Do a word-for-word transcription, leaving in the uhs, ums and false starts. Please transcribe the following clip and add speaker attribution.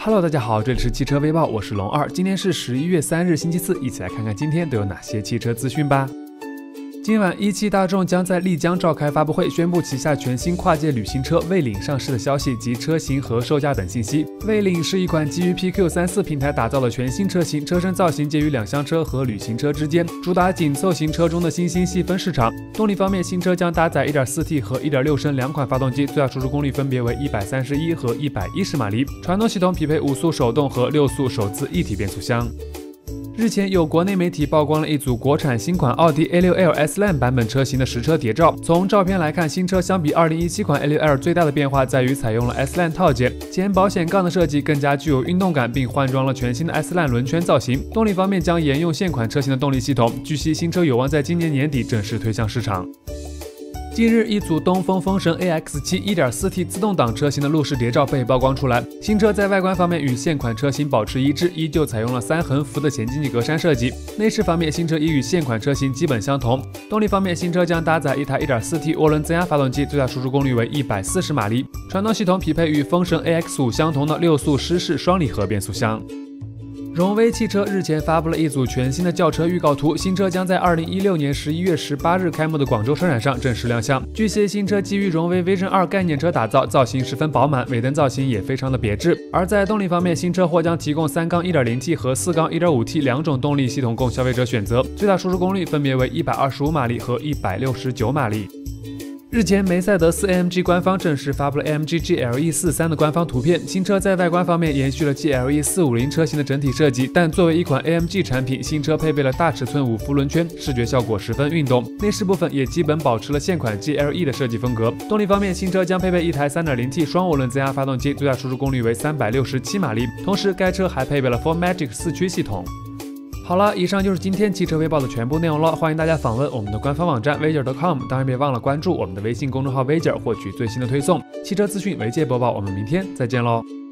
Speaker 1: Hello， 大家好，这里是汽车微报，我是龙二。今天是十一月三日，星期四，一起来看看今天都有哪些汽车资讯吧。今晚，一汽大众将在丽江召开发布会，宣布旗下全新跨界旅行车蔚领上市的消息及车型和售价等信息。蔚领是一款基于 P Q 三十四 平台打造的全新车型，车身造型介于两厢车和旅行车之间，主打紧凑型车中的新兴细分市场。动力方面，新车将搭载 一点四 T 和 一点六升两款发动机，最大输出功率分别为一百三十一和一百一十马力。传动系统匹配五速手动和六速手自一体变速箱。日前，有国内媒体曝光了一组国产新款奥迪 A 六 L S-Line 版本车型的实车谍照。从照片来看，新车相比二零一七款 A 六 L 最大的变化在于采用了 S-Line 套件，前保险杠的设计更加具有运动感，并换装了全新的 S-Line 轮圈造型。动力方面将沿用现款车型的动力系统，据悉新车有望在今年年底正式推向市场。近日，一组东风风神 A X 七 一点四 T 自动挡车型的路试谍照被曝光出来。新车在外观方面与现款车型保持一致，依旧采用了三横幅的前进气格栅设计。内饰方面，新车亦与现款车型基本相同。动力方面，新车将搭载一台 一点四 T 涡轮增压发动机，最大输出功率为一百四十马力。传动系统匹配与风神 A X 五 相同的六速湿式双离合变速箱。荣威汽车日前发布了一组全新的轿车预告图，新车将在二零一六年十一月十八日开幕的广州车展上正式亮相。据悉，新车基于荣威 Vision 二概念车打造，造型十分饱满，尾灯造型也非常的别致。而在动力方面，新车或将提供 三缸 一点零 T 和 四缸 一点五 T 两种动力系统供消费者选择，最大输出功率分别为一百二十五马力和一百六十九马力。日前，梅赛德斯 A M G 官方正式发布了 A M G G L E 四十三 的官方图片。新车在外观方面延续了 G L E 四五零车型的整体设计，但作为一款 A M G 产品，新车配备了大尺寸五辐轮圈，视觉效果十分运动。内饰部分也基本保持了现款 G L E 的设计风格。动力方面，新车将配备一台 三点零 T 双涡轮增压发动机，最大输出功率为三百六十七马力。同时，该车还配备了 four Magic 四驱系统。好了，以上就是今天汽车微报的全部内容了。欢迎大家访问我们的官方网站 viger 点 com， 当然别忘了关注我们的微信公众号 viger， 获取最新的推送。汽车资讯媒介播报，我们明天再见喽。